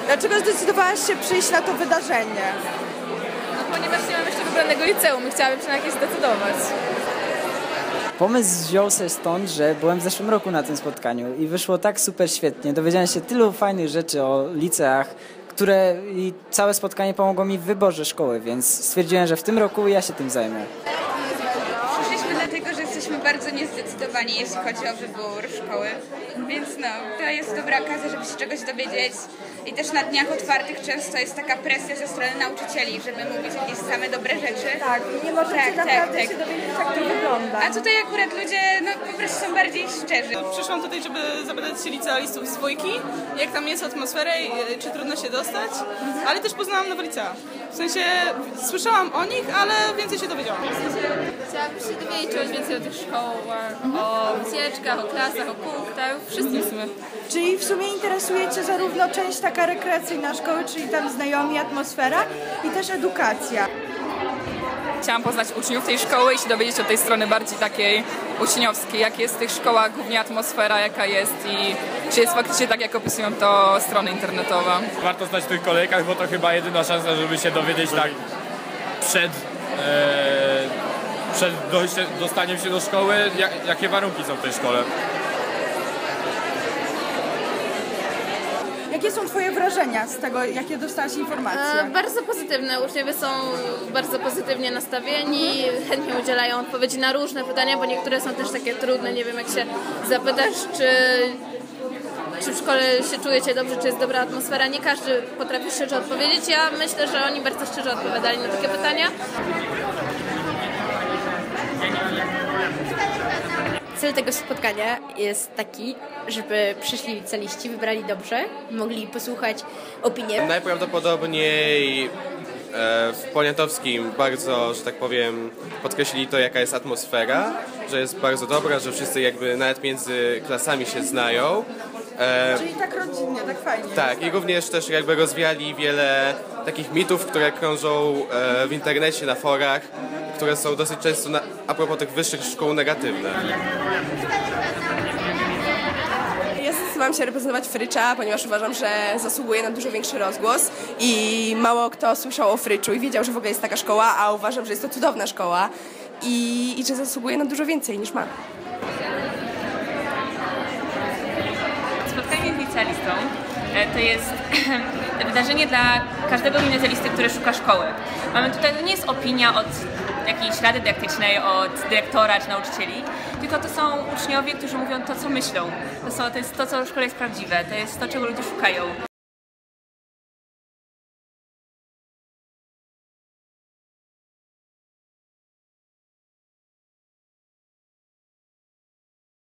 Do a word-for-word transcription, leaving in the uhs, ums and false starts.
Dlaczego zdecydowałaś się przyjść na to wydarzenie? No, ponieważ nie mam jeszcze wybranego liceum i chciałabym się na jakieś zdecydować. Pomysł wziął się stąd, że byłem w zeszłym roku na tym spotkaniu i wyszło tak super świetnie. Dowiedziałem się tylu fajnych rzeczy o liceach, które i całe spotkanie pomogło mi w wyborze szkoły, więc stwierdziłem, że w tym roku ja się tym zajmę. Przyszliśmy dlatego, że jesteśmy bardzo niezdecydowani, jeśli chodzi o wybór szkoły, więc no, to jest dobra okazja, żeby się czegoś dowiedzieć. I też na dniach otwartych często jest taka presja ze strony nauczycieli, żeby mówić jakieś same dobre rzeczy. Tak, nie możecie tak, naprawdę tak, się tak. dowiedzieć, jak to wygląda. A tutaj akurat ludzie no, po prostu są bardziej szczerzy. Przyszłam tutaj, żeby zapytać się licealistów z dwójki, jak tam jest atmosfera i czy trudno się dostać, ale też poznałam nowe licea. W sensie słyszałam o nich, ale więcej się dowiedziałam. Chciałabym się dowiedzieć czegoś więcej o tych szkołach, o wycieczkach, o klasach, o punktach, wszystkim w sumie. Czyli w sumie interesuje Cię zarówno część taka rekreacyjna szkoły, czyli tam znajomi, atmosfera i też edukacja. Chciałam poznać uczniów tej szkoły i się dowiedzieć o tej strony bardziej takiej uczniowskiej, jak jest w tych szkołach, głównie atmosfera, jaka jest i czy jest faktycznie tak, jak opisują to strony internetowe. Warto stać w tych kolejkach, bo to chyba jedyna szansa, żeby się dowiedzieć tak przed, e, przed dojście, dostaniem się do szkoły, jak, jakie warunki są w tej szkole. Jakie są Twoje wrażenia z tego, jakie dostałaś informacje? E, bardzo pozytywne. Uczniowie są bardzo pozytywnie nastawieni, chętnie udzielają odpowiedzi na różne pytania, bo niektóre są też takie trudne. Nie wiem, jak się zapytasz, czy, czy w szkole się czujecie dobrze, czy jest dobra atmosfera. Nie każdy potrafi szczerze odpowiedzieć. Ja myślę, że oni bardzo szczerze odpowiadali na takie pytania. Cel tego spotkania jest taki, żeby przyszli licealiści, wybrali dobrze, mogli posłuchać opinii. Najprawdopodobniej e, w Poniatowskim bardzo, że tak powiem, podkreślili to, jaka jest atmosfera, że jest bardzo dobra, że wszyscy jakby nawet między klasami się znają. E, Czyli tak rodzinnie, tak fajnie. Tak, i również też jakby rozwiali wiele takich mitów, które krążą e, w internecie, na forach, które są dosyć często na, a propos tych wyższych szkół negatywne. Ja zdecydowałam się reprezentować Frycza, ponieważ uważam, że zasługuje na dużo większy rozgłos i mało kto słyszał o Fryczu i wiedział, że w ogóle jest taka szkoła, a uważam, że jest to cudowna szkoła i, i że zasługuje na dużo więcej niż ma. Spotkanie z licealistą to jest wydarzenie dla każdego gimnazjalisty, który szuka szkoły. Mamy tutaj, to nie jest opinia od jakiejś rady dydaktycznej, od dyrektora czy nauczycieli, tylko to są uczniowie, którzy mówią to, co myślą. To, są, to jest to, co w szkole jest prawdziwe, to jest to, czego ludzie szukają.